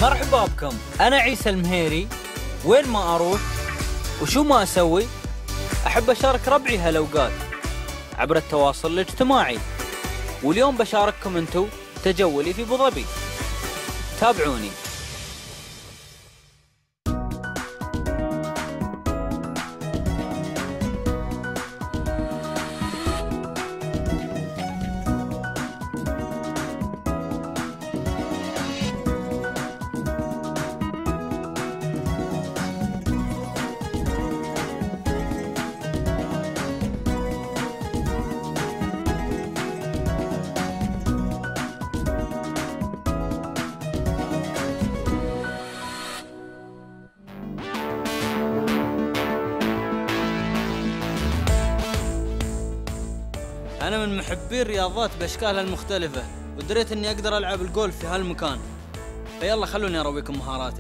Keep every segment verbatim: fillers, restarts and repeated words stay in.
مرحبا بكم، أنا عيسى المهيري. وين ما أروح وشو ما أسوي أحب أشارك ربعي هالأوقات عبر التواصل الاجتماعي، واليوم بشارككم أنتو تجولي في أبو ظبي. تابعوني. أنا من محبي الرياضات بأشكالها المختلفة، ودريت إني أقدر ألعب الجولف في هالمكان، فيلا خلوني أرويكم مهاراتي.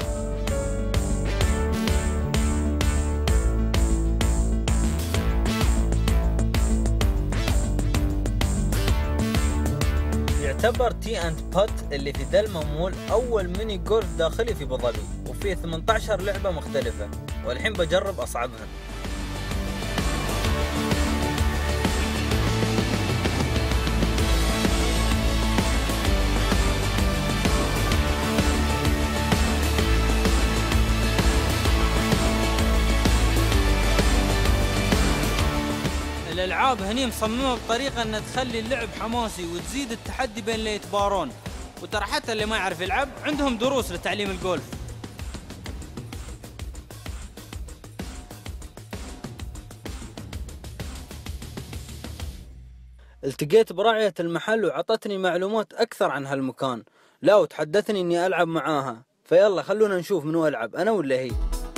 يعتبر تي أند بوت اللي في دلما مول أول ميني جولف داخلي في أبو ظبي، وفيه ثمانية عشر لعبة مختلفة، والحين بجرب أصعبها. الألعاب هني مصممة بطريقة أنها تخلي اللعب حماسي وتزيد التحدي بين اللي يتبارون، وترى حتى اللي ما يعرف يلعب عندهم دروس لتعليم الجولف. التقيت براعية المحل وعطتني معلومات أكثر عن هالمكان، لا وتحدثني إني ألعب معاها، فيلا خلونا نشوف منو ألعب، أنا ولا هي.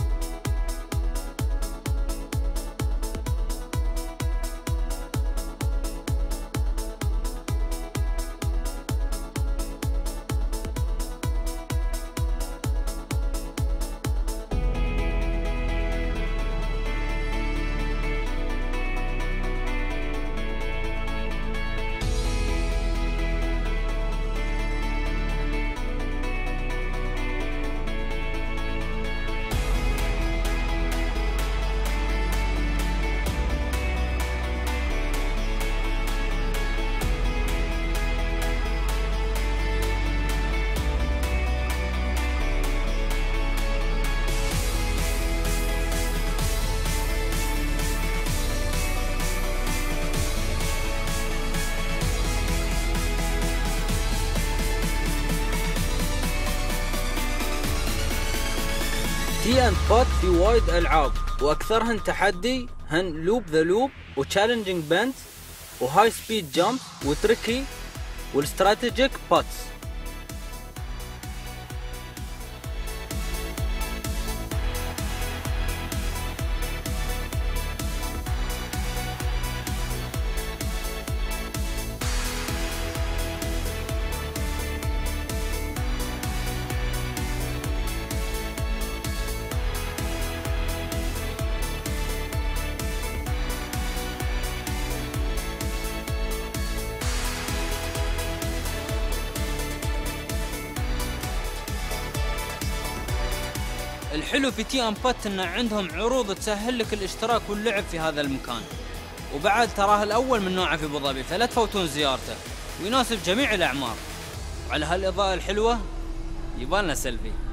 تي أند بوت في وايد ألعاب، وأكثرهن تحدي هن لوب ذا لوب وتشالنجينج بنت وهاي سبيد جامب وتريكي والاستراتيجيك بوتس. الحلو في تي أند بوت إن عندهم عروض تسهل لك الاشتراك واللعب في هذا المكان، وبعد تراه الأول من نوعه في أبو ظبي، فلا تفوتون زيارته، ويناسب جميع الأعمار. وعلى هالإضاءة الحلوة يبالنا سيلفي.